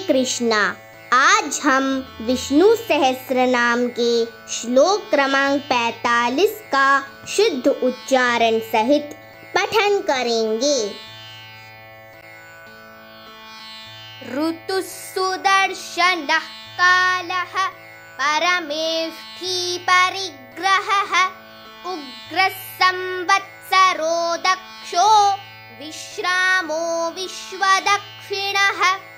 कृष्णा। आज हम विष्णु सहस्रनाम के श्लोक क्रमांक 45 का शुद्ध उच्चारण सहित पठन करेंगे। ऋतुः सुदर्शनः कालः परमेष्ठी परिग्रहः उग्रः संवत्सरो दक्षो विश्रामो विश्वदक्षिणः।